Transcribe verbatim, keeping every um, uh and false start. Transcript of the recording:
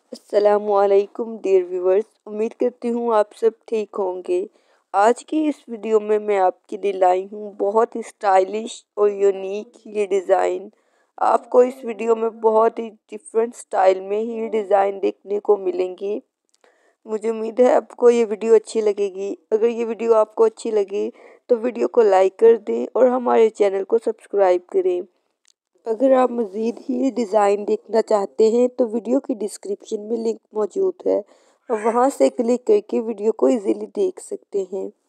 अस्सलामुअलैकुम dear viewers, उम्मीद करती हूँ आप सब ठीक होंगे। आज की इस वीडियो में मैं आपके लिए लाई हूँ बहुत ही स्टाइलिश और यूनिक ये डिज़ाइन। आपको इस वीडियो में बहुत ही डिफरेंट स्टाइल में ही डिज़ाइन देखने को मिलेंगी। मुझे उम्मीद है आपको ये वीडियो अच्छी लगेगी। अगर ये वीडियो आपको अच्छी लगे तो वीडियो को लाइक कर दें और हमारे चैनल को सब्सक्राइब करें। अगर आप मज़ीद ही डिज़ाइन देखना चाहते हैं तो वीडियो की डिस्क्रिप्शन में लिंक मौजूद है और वहां से क्लिक करके वीडियो को इजीली देख सकते हैं।